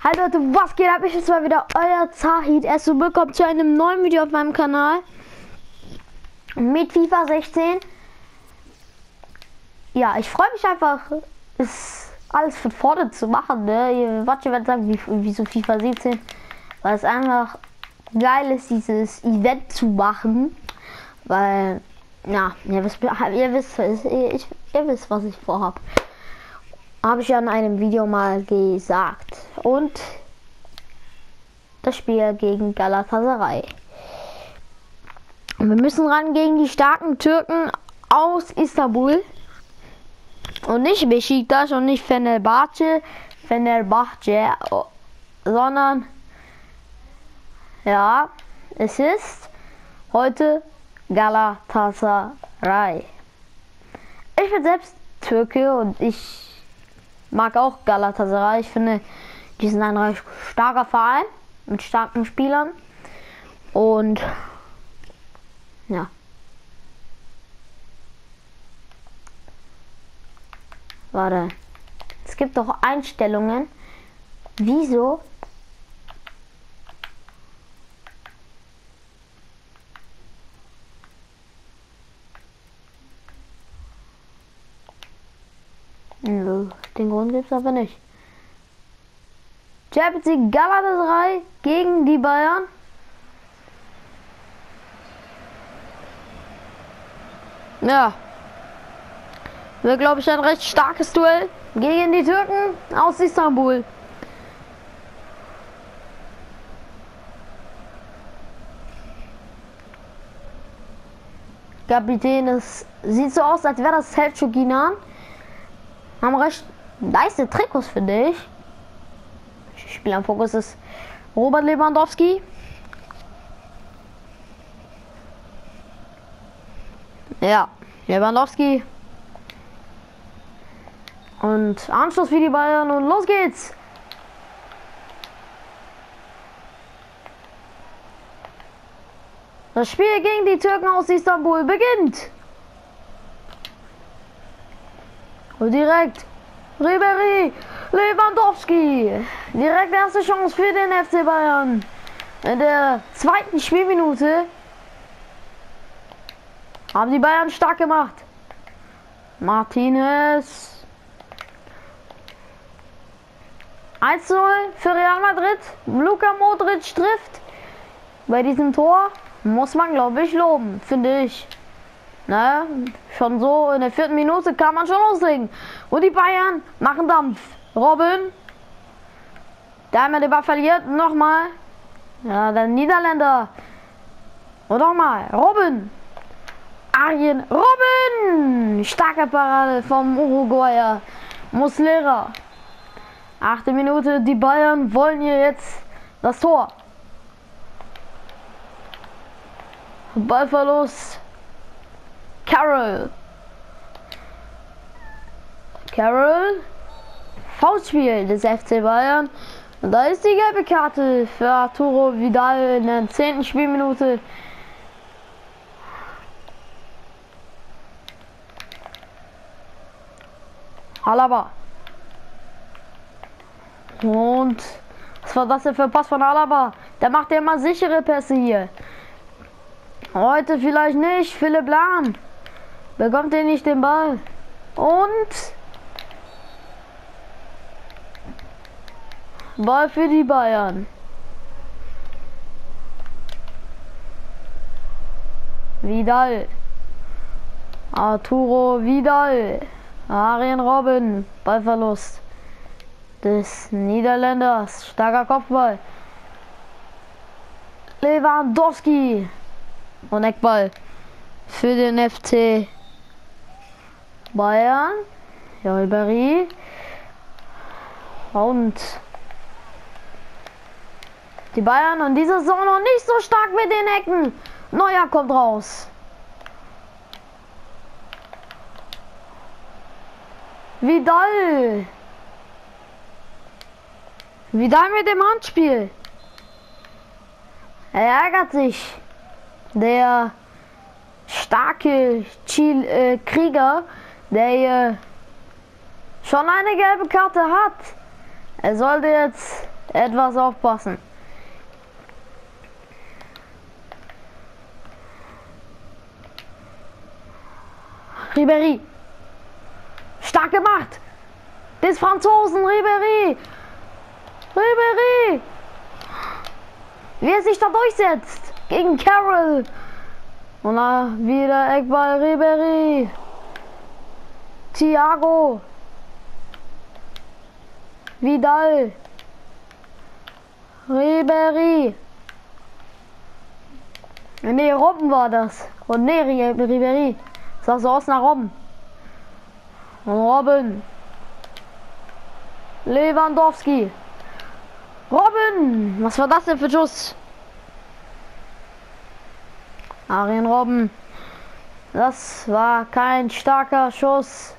Hi Leute, was geht ab? Ich bin mal wieder euer Zahid. Erst willkommen zu einem neuen Video auf meinem Kanal mit FIFA 16. Ja, ich freue mich einfach, ist alles für vorne zu machen. Ne? Manche werden sagen, wie so FIFA 17, weil es einfach geil ist, dieses Event zu machen. Weil, ja, ihr wisst, was ich vorhabe. Habe ich ja in einem Video mal gesagt. Und das Spiel gegen Galatasaray. Und wir müssen ran gegen die starken Türken aus Istanbul. Und nicht Beşiktaş und nicht Fenerbahce, sondern ja, es ist heute Galatasaray. Ich bin selbst Türke und ich mag auch Galatasaray. Ich finde, die sind ein recht starker Verein mit starken Spielern. Und ja. Warte. Es gibt doch Einstellungen. Wieso? Nö, den Grund gibt's aber nicht. Champions League Galatasaray gegen die Bayern. Ja. Wird, glaube ich, ein recht starkes Duell gegen die Türken aus Istanbul. Kapitän, es sieht so aus, als wäre das Selçuk Inan. Haben recht nice Trikots, finde ich. Spieler am Fokus ist Robert Lewandowski. Ja, Lewandowski. Und Anschluss für die Bayern und los geht's. Das Spiel gegen die Türken aus Istanbul beginnt. Und direkt Ribéry, Lewandowski. Direkt erste Chance für den FC Bayern. In der zweiten Spielminute haben die Bayern stark gemacht. Martinez. 1:0 für Real Madrid. Luka Modric trifft. Bei diesem Tor muss man, glaube ich, loben, finde ich. Ne? Schon so in der 4. Minute kann man schon loslegen. Und die Bayern machen Dampf. Robben. Da einmal den Ball verliert. Nochmal. Ja, der Niederländer. Und nochmal. Robben. Arjen Robben. Starke Parade vom Uruguayer. Muslera. 8. Minute. Die Bayern wollen hier jetzt das Tor. Ballverlust. Carroll. Foulspiel des FC Bayern. Und da ist die gelbe Karte für Arturo Vidal in der 10. Spielminute. Alaba. Und was war das denn für ein Pass von Alaba? Der macht ja immer sichere Pässe hier. Heute vielleicht nicht. Philipp Lahm bekommt er nicht den Ball. Und Ball für die Bayern. Vidal. Arturo Vidal. Arjen Robben. Ballverlust des Niederländers. Starker Kopfball. Lewandowski. Und Eckball für den FC Bayern. Ja, Ribéry. Und die Bayern in dieser Saison noch nicht so stark mit den Ecken. Neuer kommt raus. Vidal mit dem Handspiel. Er ärgert sich. Der starke Krieger, der schon eine gelbe Karte hat. Er sollte jetzt etwas aufpassen. Ribéry. Stark gemacht. Des Franzosen Ribéry. Ribéry. Wie er sich da durchsetzt. Gegen Carroll. Und dann wieder Eckball Ribéry. Thiago. Vidal. Ribéry. Nee, Robben war das. Und nee, Ribéry. Sah so aus nach Robben. Und Robben. Lewandowski. Robben. Was war das denn für Schuss? Arjen Robben. Das war kein starker Schuss.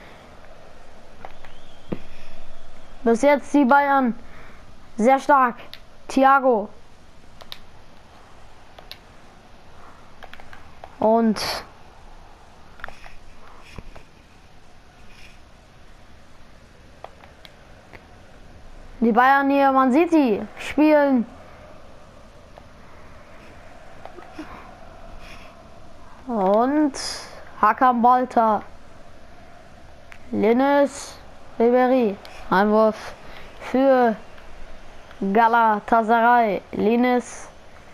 Bis jetzt die Bayern sehr stark. Thiago. Und die Bayern hier, man sieht sie, spielen und Hakan Balta, Linus Ribéry, Einwurf für Galatasaray, Linus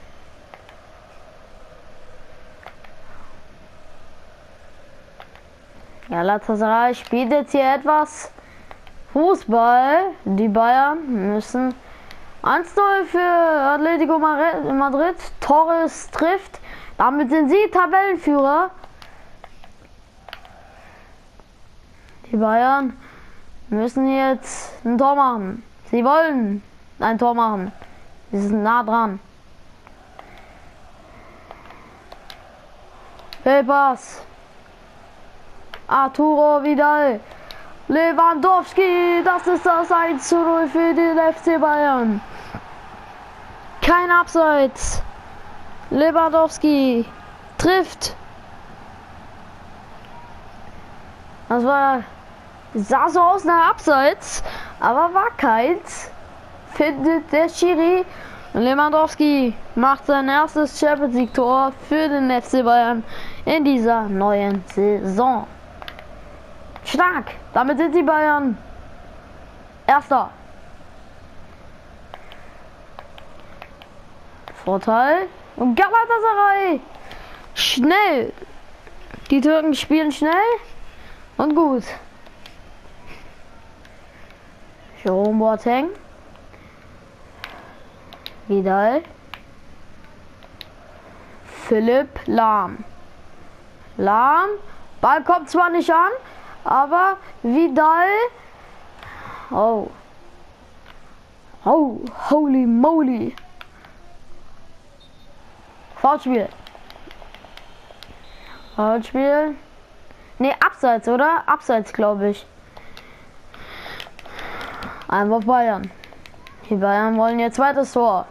Galatasaray spielt jetzt hier etwas Fußball. Die Bayern müssen 1:0 für Atletico Madrid. Torres trifft. Damit sind sie Tabellenführer. Die Bayern müssen jetzt ein Tor machen. Sie wollen ein Tor machen. Sie sind nah dran. Papers. Arturo Vidal. Lewandowski, das ist das 1:0 für den FC Bayern. Kein Abseits. Lewandowski trifft. Das sah so aus nach Abseits, aber war keins. Findet der Schiri. Lewandowski macht sein erstes Champions League Tor für den FC Bayern in dieser neuen Saison. Stark! Damit sind die Bayern Erster. Vorteil. Und Galatasaray. Schnell. Die Türken spielen schnell und gut. Jerome Boateng. Vidal. Philipp Lahm. Lahm. Ball kommt zwar nicht an, aber Vidal. Oh. Oh, holy moly. Foulspiel. Foulspiel. Ne, Abseits, oder? Abseits, glaube ich. Einfach Bayern. Die Bayern wollen ihr zweites Tor.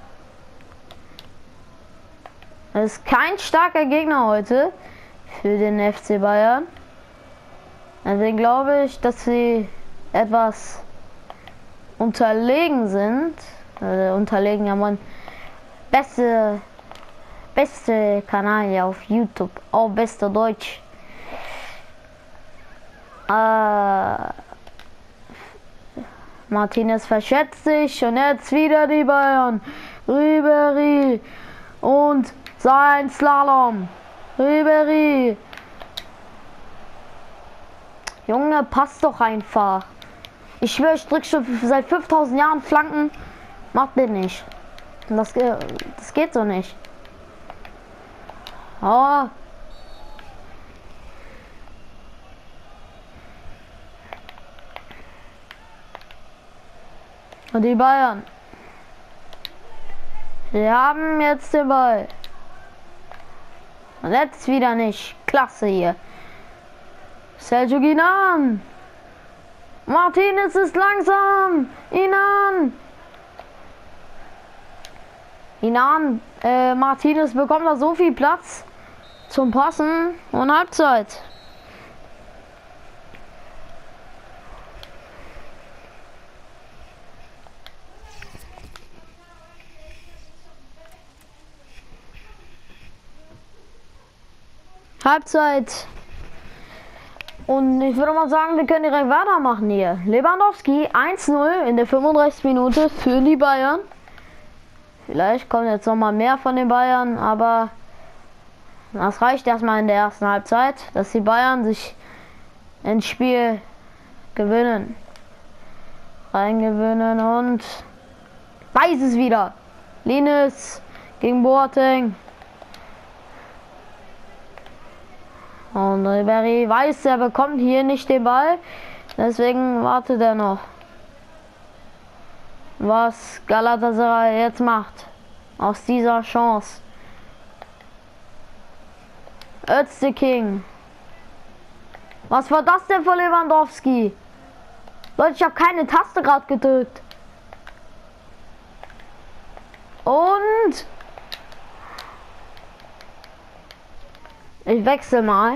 Das ist kein starker Gegner heute für den FC Bayern. Deswegen glaube ich, dass sie etwas unterlegen sind. Unterlegen, ja, mein beste Kanal hier auf YouTube. Auch beste Deutsch. Martinez verschätzt sich und jetzt wieder die Bayern. Ribéry und sein Slalom. Ribéry. Junge, passt doch einfach. Ich schwöre, ich drück schon seit 5000 Jahren Flanken. Macht den nicht. Das geht so nicht. Oh. Und die Bayern. Wir haben jetzt den Ball. Und jetzt wieder nicht. Klasse hier. Sergio Guinan. Martinez ist langsam. Martinez bekommt da so viel Platz zum Passen und Halbzeit. Halbzeit. Und ich würde mal sagen, wir können direkt weitermachen hier. Lewandowski 1-0 in der 35. Minute für die Bayern. Vielleicht kommt jetzt noch mal mehr von den Bayern, aber das reicht erstmal in der ersten Halbzeit, dass die Bayern sich ins Spiel gewinnen. Reingewöhnen und weiß es wieder. Linis gegen Boateng. Und Ribéry weiß, er bekommt hier nicht den Ball. Deswegen wartet er noch. Was Galatasaray jetzt macht. Aus dieser Chance. Özteking. Was war das denn für Lewandowski? Leute, ich habe keine Taste gerade gedrückt. Und ich wechsle mal.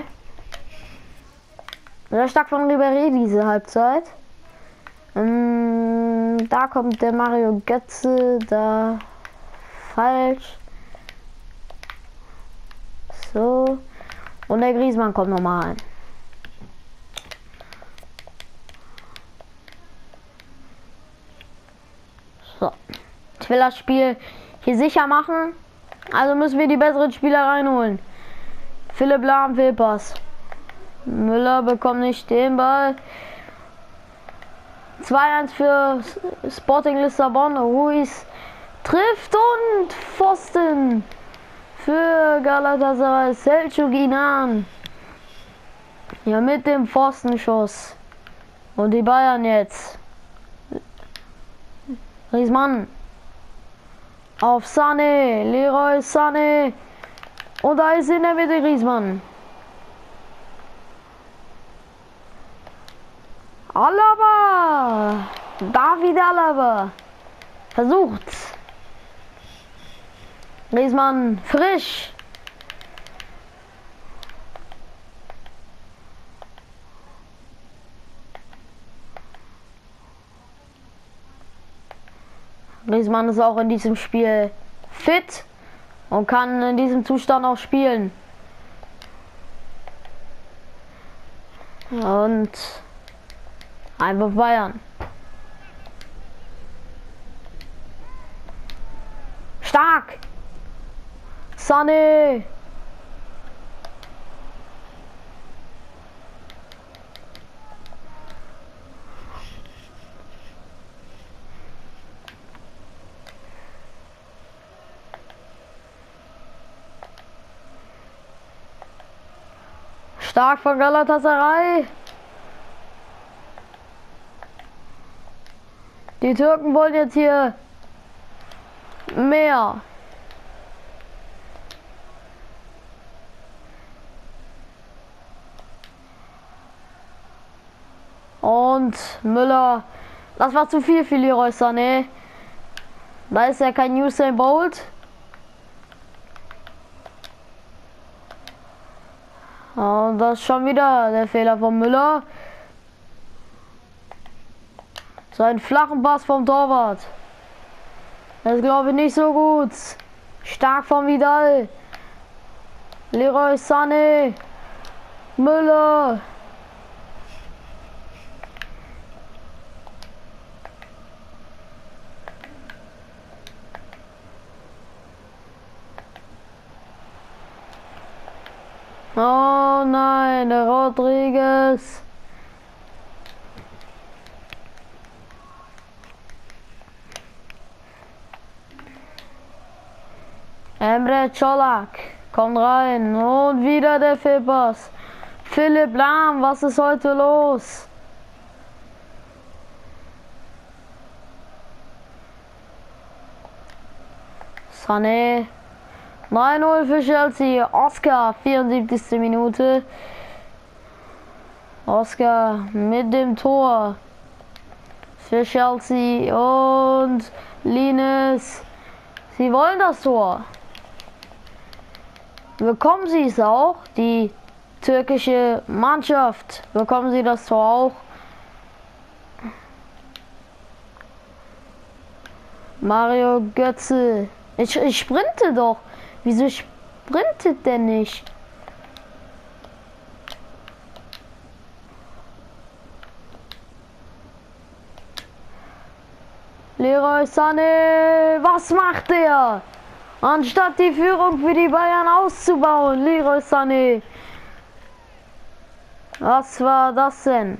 Sehr stark von Ribéry diese Halbzeit. Da kommt der Mario Götze, da falsch. So. Und der Griezmann kommt nochmal rein. So. Ich will das Spiel hier sicher machen. Also müssen wir die besseren Spieler reinholen. Philipp Lahm, Fehlpass. Müller bekommt nicht den Ball. 2-1 für Sporting Lissabon. Ruiz trifft und Pfosten für Galatasaray. Selçuk Inan. Ja, mit dem Pfostenschuss. Und die Bayern jetzt. Griezmann. Auf Sané. Leroy Sané. Und da ist in der Mitte Griezmann. Alaba. David Alaba. Versucht's. Griezmann frisch. Griezmann ist auch in diesem Spiel fit und kann in diesem Zustand auch spielen. Und einfach Bayern. Stark. Sané. Stark von Galatasaray. Die Türken wollen jetzt hier mehr. Und Müller. Das war zu viel für Leroy Sané. Da ist ja kein Usain Bolt. Und das ist schon wieder der Fehler von Müller. So ein flachen Pass vom Torwart. Das ist, glaube ich, nicht so gut. Stark von Vidal. Leroy Sané. Müller. Oh nein, der Rodriguez. Emre Çolak kommt rein und wieder der Fehlpass. Philipp Lahm, was ist heute los? Sané. 9-0 für Chelsea. Oscar, 74. Minute. Oscar mit dem Tor für Chelsea und Linis. Sie wollen das Tor. Bekommen sie es auch? Die türkische Mannschaft. Bekommen sie das Tor auch? Mario Götze. Ich sprinte doch. Wieso sprintet der nicht? Leroy Sané, was macht er? Anstatt die Führung für die Bayern auszubauen, Leroy Sané. Was war das denn?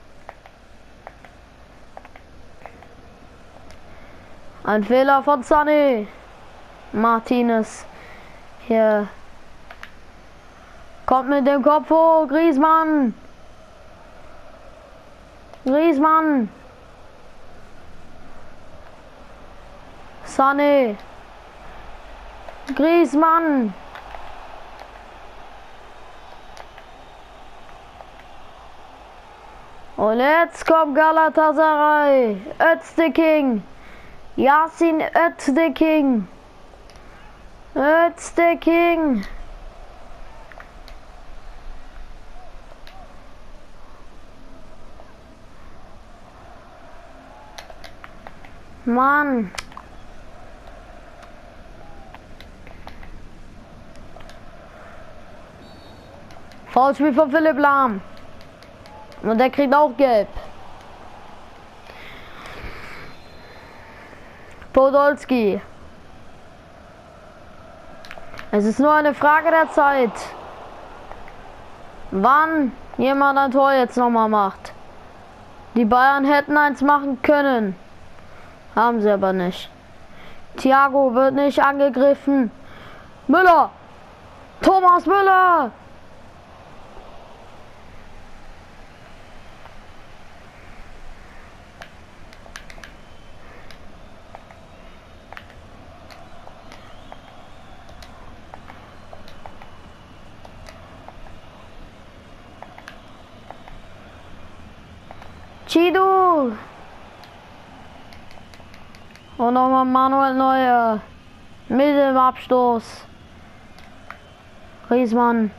Ein Fehler von Sané. Martinez hier kommt mit dem Kopf hoch. Griezmann. Griezmann. Sané. Griezmann. Und jetzt kommt Galatasaray. Özteking. Yasin Özteking. Özteking. Mann. Foulspiel von Philipp Lahm. Und der kriegt auch gelb. Podolski. Es ist nur eine Frage der Zeit, wann jemand ein Tor jetzt nochmal macht. Die Bayern hätten eins machen können. Haben sie aber nicht. Thiago wird nicht angegriffen. Müller. Thomas Müller. Chidu. Und nochmal Manuel Neuer. Mit dem Abstoß. Griezmann.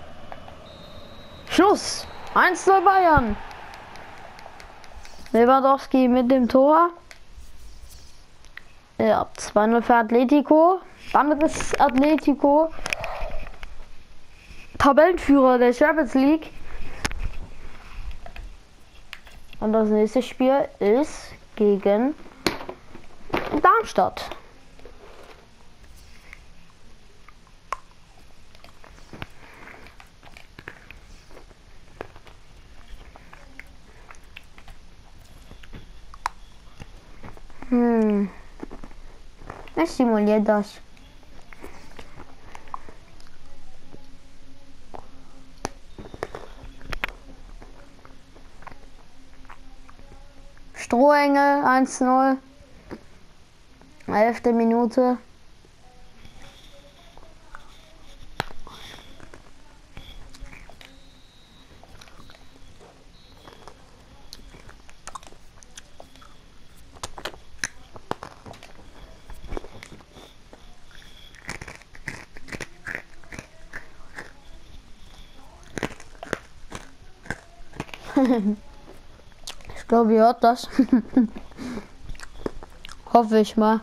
Schluss. 1:0 Bayern. Lewandowski mit dem Tor. Ja, 2:0 für Atletico. Damit ist Atletico Tabellenführer der Champions League. Und das nächste Spiel ist gegen Darmstadt. Ich simuliere das. Strohengel 1:0. 11. Minute. Ich glaube, ihr hört das. Hoffe ich mal.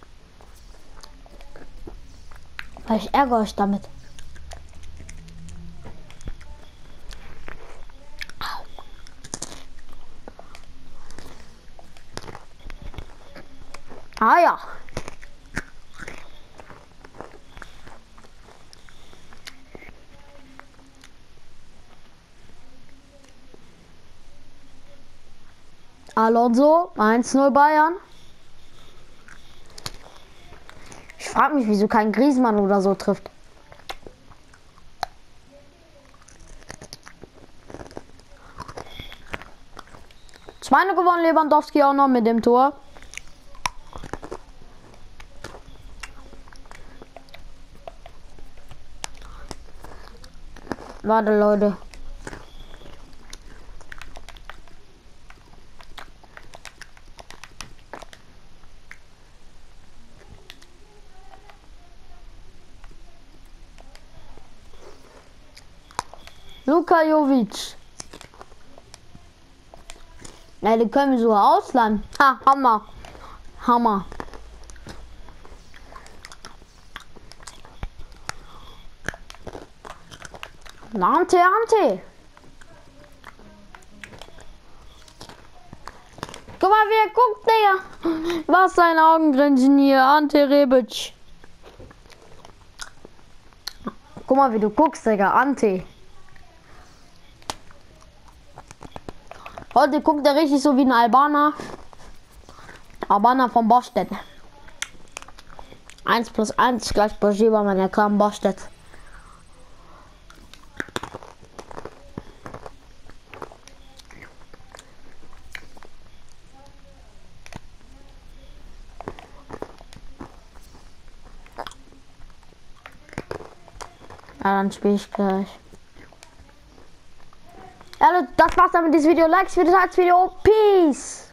Weil ich ärgere euch damit. Ah ja. Alonso, 1:0 Bayern. Ich frage mich, wieso kein Griezmann oder so trifft. Zweite gewonnen, Lewandowski auch noch mit dem Tor. Warte, Leute. Luka Jovic. Ja, die können wir sogar ausleihen. Ha, Hammer. Hammer. Ante. Guck mal, wie er guckt, Digga. Was sein Augengrinsen hier, Ante Rebic. Guck mal, wie du guckst, Digga, Ante. Heute guckt er richtig so wie ein Albaner. Albaner von Bostedt. 1 + 1 gleich Bourget, man erkannt Bostedt. Ja, dann spiele ich gleich. Ja, das war's dann mit diesem Video. Likes für das Video. Peace!